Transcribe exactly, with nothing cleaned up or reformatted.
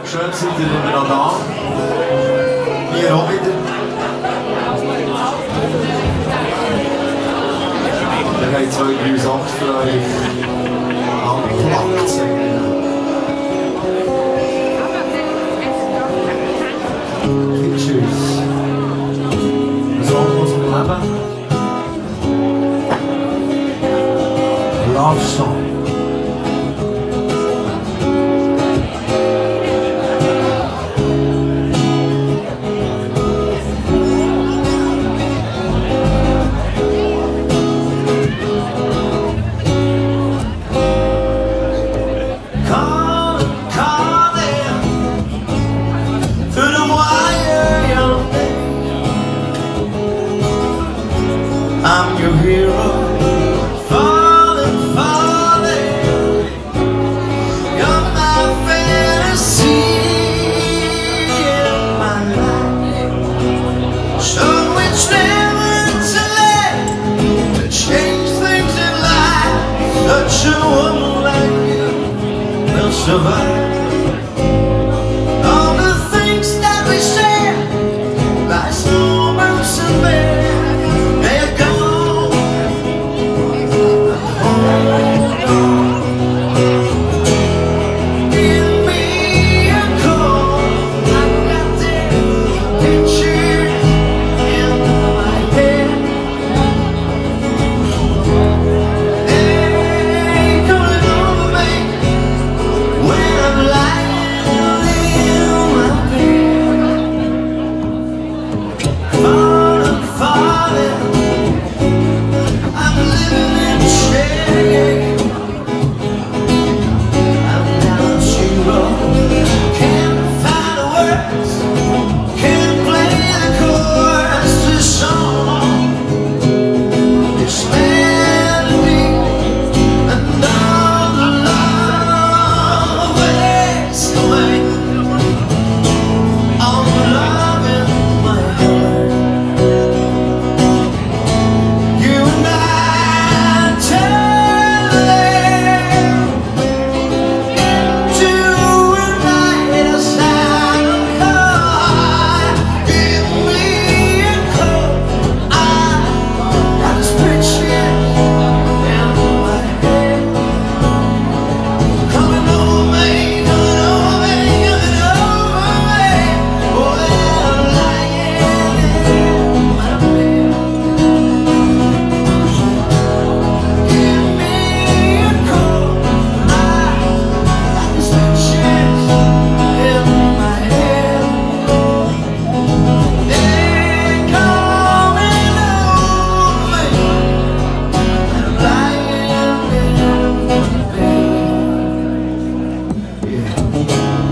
Schön seid ihr immer noch da. Wir auch wieder. Wir haben zwei, drei Songs für euch angeplagt. Tschüss. Ein Song aus dem Leben. Love Song. I'm your hero, falling, falling. You're my fantasy in my life. So it's never too late to change things in life. Such a woman like you will survive. All the things that we share, by snowbirds and bears. Yeah.